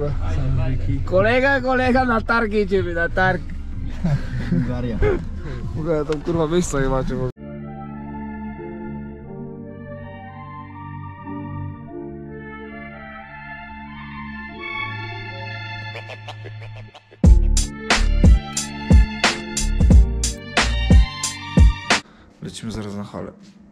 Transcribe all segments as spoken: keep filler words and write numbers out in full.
dobra. Kolega, kolega, na targ jedziemy, na targ. Bułgaria. W ogóle tam kurwa miejsca nie macie. Lecimy zaraz na halę.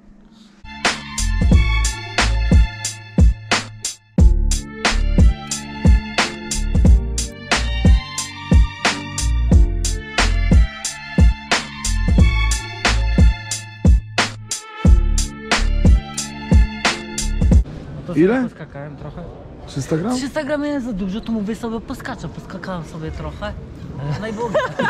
Ile? Poskakałem trochę. trzysta gram? trzysta gram jest za dużo, to mówię sobie poskaczę. Poskakałem sobie trochę. No i było.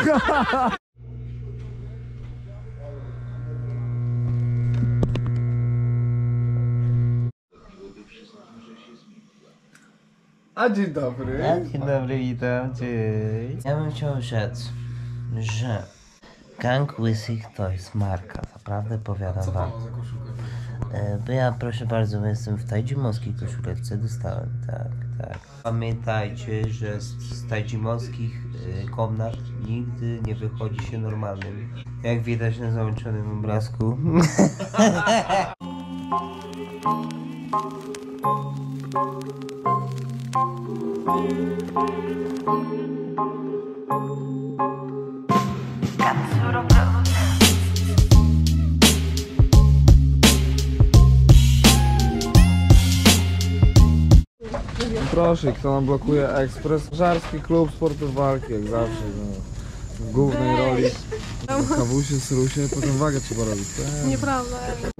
A dzień dobry. Dzień dobry, witam cię. Ja bym chciał rzec, że Gang Łysych to jest marka, naprawdę powiadam wam. E, Bo ja, proszę bardzo, jestem w tajdzimowskiej koszuleczce, dostałem, tak, tak. Pamiętajcie, że z, z tajdzimowskich y, komnat nigdy nie wychodzi się normalnym. Jak widać na załączonym obrazku. Proszę, kto nam blokuje ekspres? Żarski klub sportów walki, jak zawsze. No. W głównej roli. Kawusie, srusie, potem wagę trzeba robić. Tak. Nieprawda.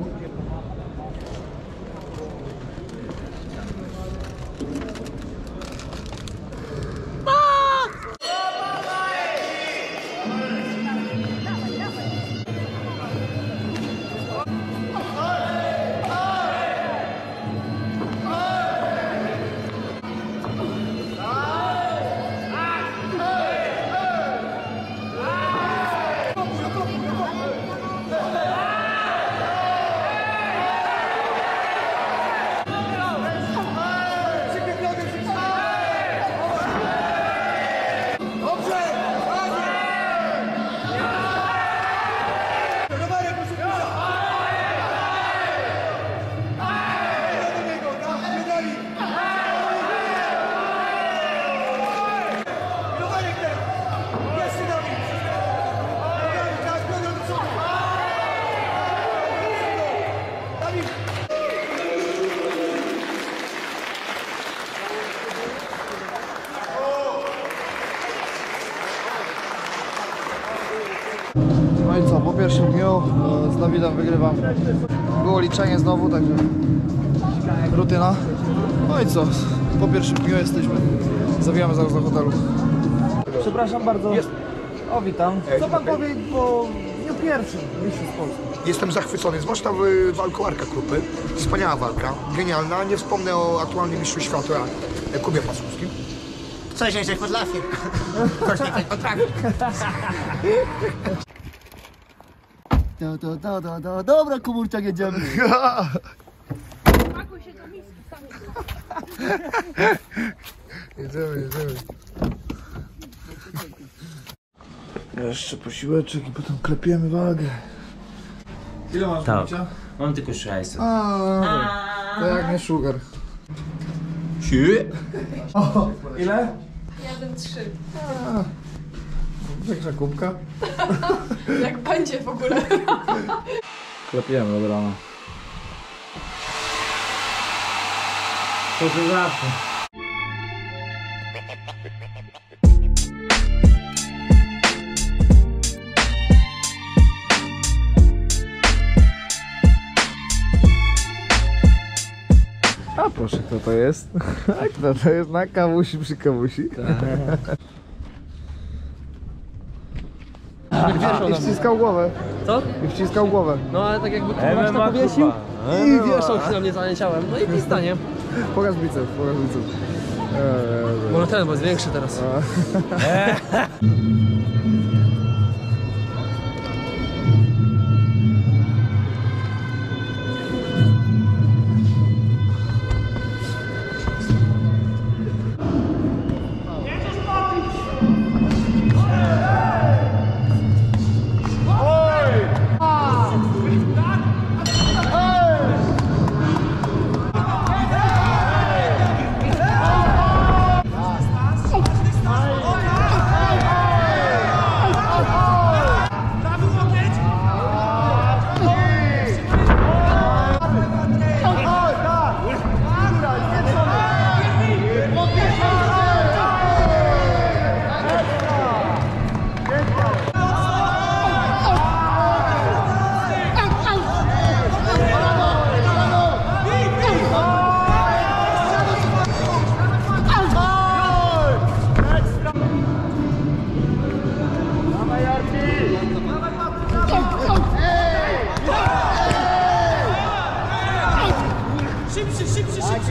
No i co, po pierwszym dniu e, z Dawidem wygrywam. Było liczenie znowu, także rutyna. No i co, po pierwszym dniu jesteśmy. Zawijamy zaraz do hotelu. Przepraszam bardzo. Jest. O, witam. Co pan powie po dniu pierwszym mistrzostw Polski? Jestem zachwycony, zwłaszcza w walką Arka Krupy. Wspaniała walka, genialna. Nie wspomnę o aktualnym mistrzu świata Kubie Pasłowskim. Coś jeszcze potrafi. Coś nie potrafi. Do, do, do, do, do. Dobra, komórciak, jedziemy. Pakuj się do miski sami. Jedziemy, jedziemy. Jeszcze posiłeczek i potem klepiemy wagę. Ile masz Tak. picia? Mam tylko sześćset. A, to jak nie sugar. Si. Ile? Jeden, trzy. Większa kubka. Jak będzie w ogóle. Klepiemy od rana. To to zawsze. A proszę, kto to jest? Kto to jest na kawusi przy kawusi? I wciskał głowę. Co? I wciskał głowę. No ale tak jakby ktoś to powiesił i wieszał się na mnie zaleciałem. No i pista, nie? Pokaż biceps, pokaż biceps. Eee, Może ten, bo jest większy teraz.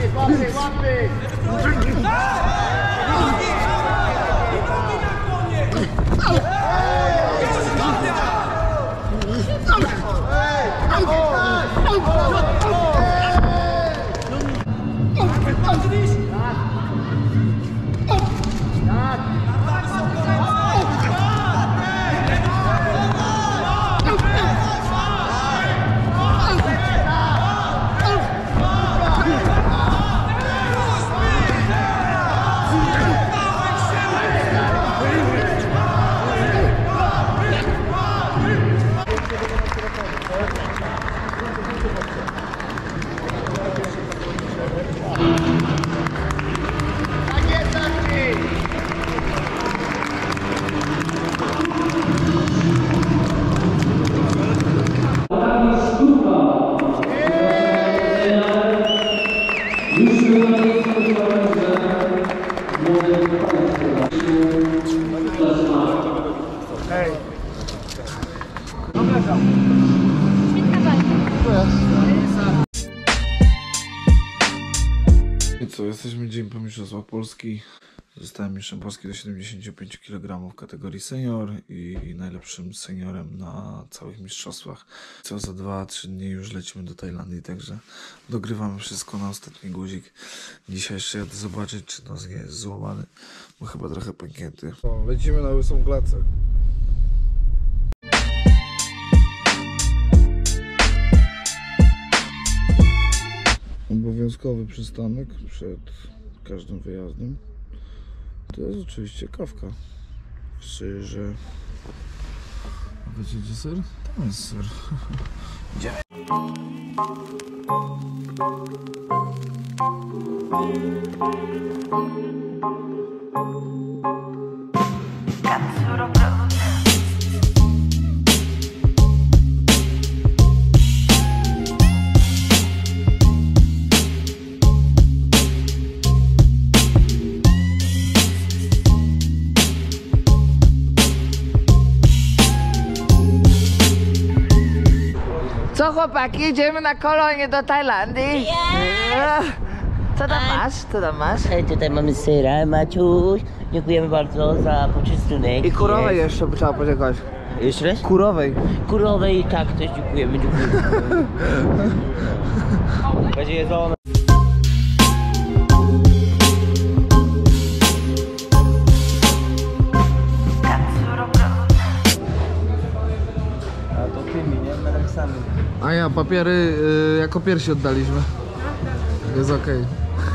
I co, jesteśmy dzień po mistrzostwach Polski. Zostałem mistrzem Polski do siedemdziesięciu pięciu kilogramów w kategorii senior i najlepszym seniorem na całych mistrzostwach. Co za dwa trzy dni już lecimy do Tajlandii, także dogrywamy wszystko na ostatni guzik. Dzisiaj jeszcze jadę zobaczyć, czy nos nie jest złamany, bo chyba trochę pęknięty. O, lecimy na łysą klacę. Obowiązkowy przystanek przed każdym wyjazdem to jest oczywiście kawka w syrze. A wiecie gdzie ser? Tam jest ser. Idziemy. Co chłopaki, idziemy na kolonie do Tajlandii? Co tam masz? Co tam masz? Hej, tutaj mamy syra, Maciuś. Dziękujemy bardzo za poczystunek. I kurowej jeszcze trzeba podziękować. Jeszcze raz? Kurowej. Kurowej, tak, też dziękujemy, dziękujemy. Będzie jedzone. A to tymi, nie? Meleksami. A ja papiery y, jako pierwsi oddaliśmy. Jest okej.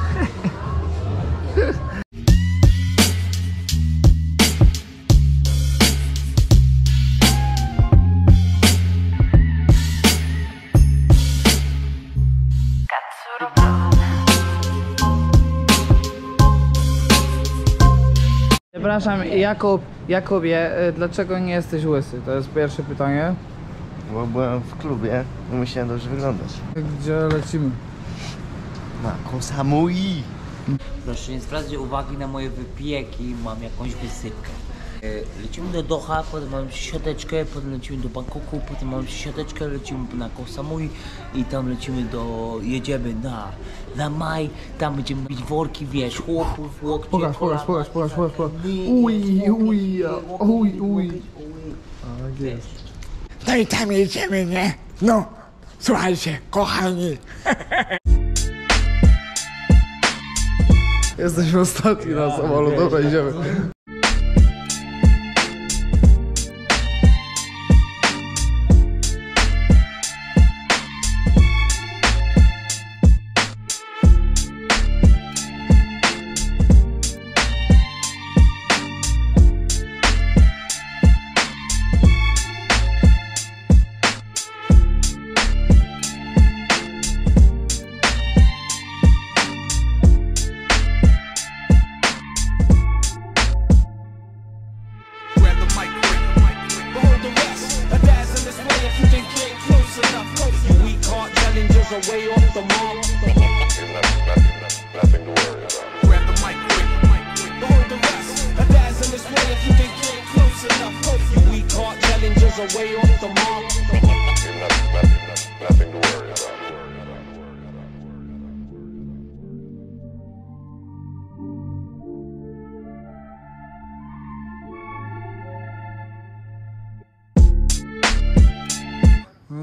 Przepraszam, Jakub, Jakubie, y, dlaczego nie jesteś łysy? To jest pierwsze pytanie. Bo byłem w klubie i musiałem dobrze wyglądać. Gdzie lecimy? Na Koh Samui. Proszę nie zwracać uwagi na moje wypieki, mam jakąś wysypkę. E, Lecimy do Doha, potem mamy siateczkę, potem lecimy do Bangkoku, potem mamy siateczkę, lecimy na Koh Samui i tam lecimy do, jedziemy na, na Maj, tam będziemy mieć worki, wiesz, chłopów, łokcie, Pokaż, pokaż, kolana, pokaż, pokaż, pokaż, pokaż. nie, Uj, nie, uj, uj, uj. Tak jest. No i tam jedziemy, nie? No, słuchajcie, kochani. Jesteśmy ostatni na samolot, dobra, idziemy.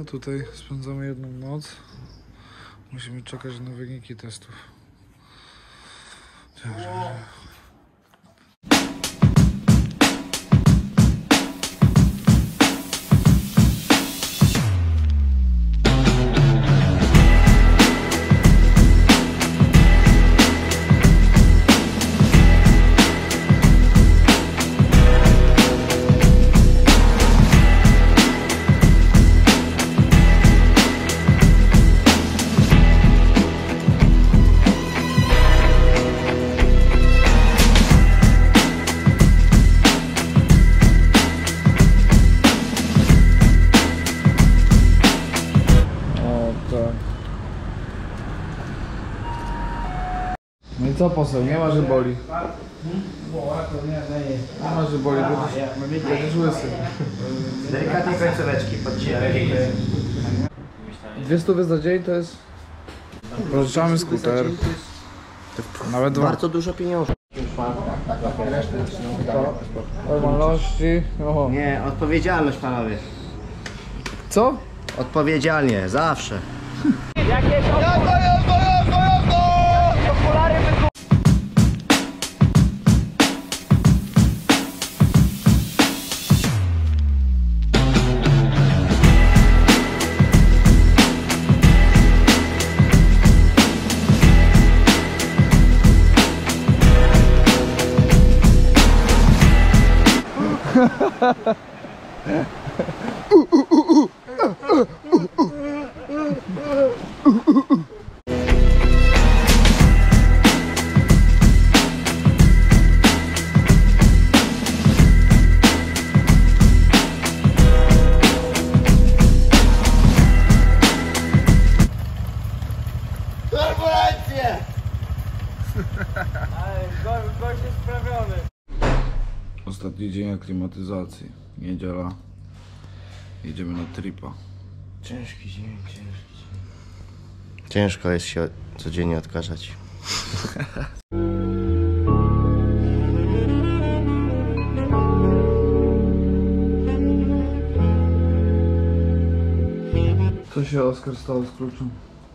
tutaj spędzamy jedną noc. Musimy czekać na wyniki testów. No i co poseł? Nie ma, że boli. Nie ma, że boli, będziesz, będziesz łysy. Delikatnie końcóweczki, podcinaj. Dwie stówy za dzień to jest... Pożyczamy skuter. Nawet dwa. Bardzo dużo pieniążków. Normalności. Oho. Nie, odpowiedzialność panowie. Co? Odpowiedzialnie, zawsze. Ostatni dzień aklimatyzacji. Niedziela. Jedziemy na tripa. Ciężki dzień, ciężki dzień. Ciężko jest się codziennie odkażać. Co się Oskar stało z kluczem?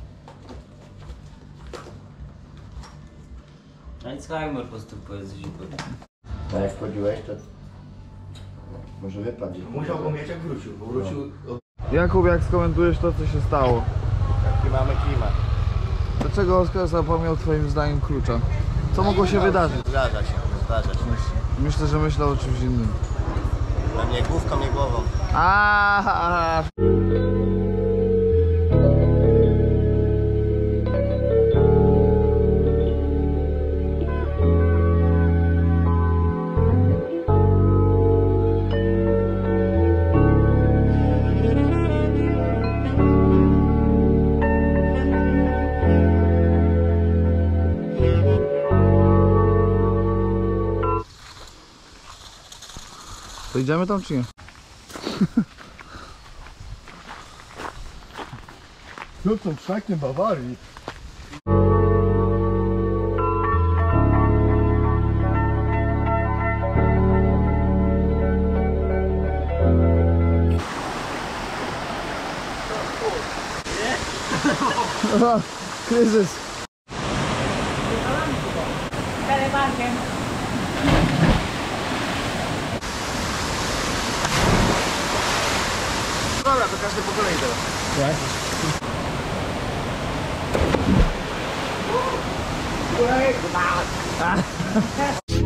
Alzheimer postępuje z zipem. A jak wchodziłeś, to może wypadł. Musiał go mieć jak wrócił, bo wrócił od... Jakub, jak skomentujesz to, co się stało? Jaki mamy klimat. Dlaczego Oskar zapomniał twoim zdaniem klucza? Co mogło się wydarzyć? Zdarza się, zdarza się. Myślę, że myślał o czymś innym. Na mnie główką, nie głową. Aaaa! To idziemy tam czy nie? No to wszaknie Bawarii. Kryzys. Dobra, to każdy po kolei teraz. Tak?